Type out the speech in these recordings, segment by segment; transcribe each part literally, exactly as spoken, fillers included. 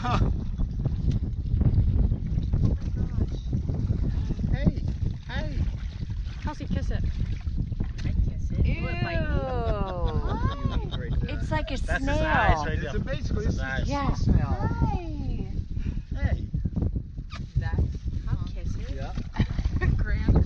Hey, hey. Kelsey, kiss it. I kiss it. Ew. Will it bite me? It's like a That's snail. his eyes right It's there. a basically That's his it's eyes. Yeah. smell. Hey. That. I'll kiss it. Yeah. Grand.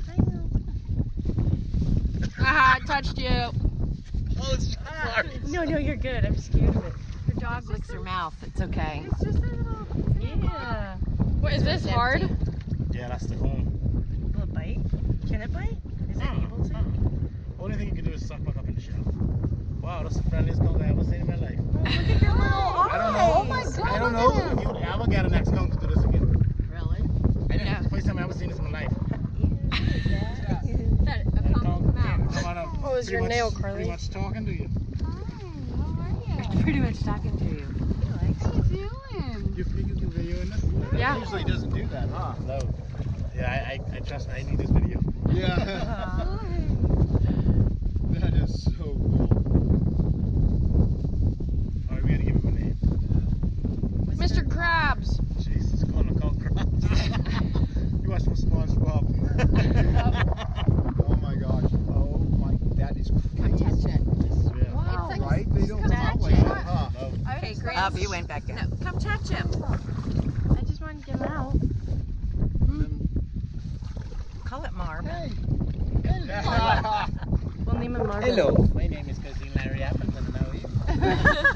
Aha, I touched you. Oh, it's sorry. No, no, you're good. I'm scared of it. Her dog licks her mouth. It's okay. It's just a little. Yeah. What is this hard? Yeah, that's the home. Will it bite? Can it bite? Is it able to? Only thing you can do is suck back up in the shell. Wow, that's the friendliest skunk I ever seen in my life. Look at your little eyes. I don't know. Oh my God. I don't know if you would ever get an next skunk to do this again. Really? I didn't. Yeah. It's the first time I ever seen this in my life. Is that a And pump mouth? I'm on a- What was pretty your much- nail, Carly? Pretty much talking to you. Pretty much talking to you. You think you can video in this? Yeah. It usually doesn't do that, huh? No. Yeah, I, I, I trust. I need this video. Yeah. That is so cool. Alright, we gotta give him a name. Mister Krabs. Jesus, calling him called Krabs. You watch some SpongeBob. Oh my gosh. Oh my, that is crazy. Touch it. Yeah. Wow. It's like Right? They don't Come talk touch like it. that, huh? No. Okay, great. Up, you went back down. No, come touch him. I just wanted to get him out. Call it Marv. Hey. We'll name him Marv. Hello. My name is Cousin Larry. I happen to know you.